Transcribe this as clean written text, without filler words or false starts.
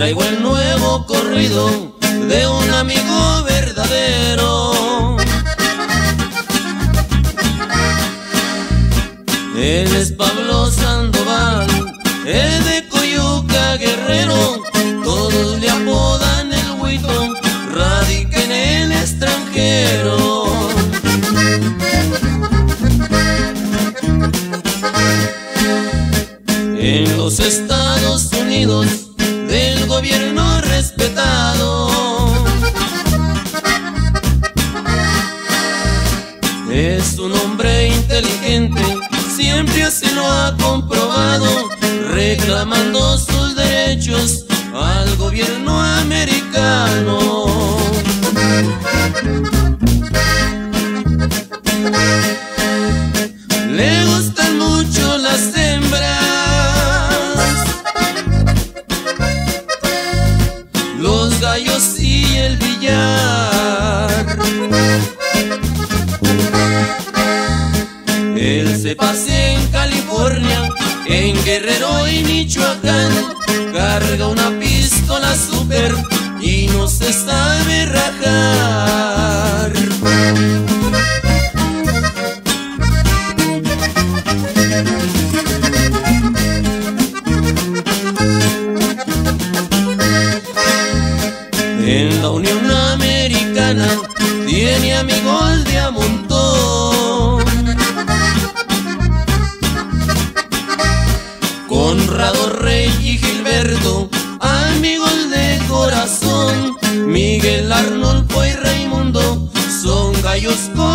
traigo el nuevo corrido de un amigo verdadero. Él es Pablo Sandoval, el de Coyuca, Guerrero. Todos le apodan el Huito, radica en el extranjero. En los Estados Unidos del gobierno respetado, es un hombre inteligente, siempre así lo ha comprobado, reclamando sus derechos al gobierno americano. Le gustan mucho las hembras, los gallos y el billar. Él se pasea en California, en Guerrero y Michoacán, carga una pistola super y no se sabe rajar. En la Unión Americana tiene amigos de a montón. Conrado, Rey y Gilberto, amigos de corazón. Miguel, Arnolfo y Raimundo son gallos con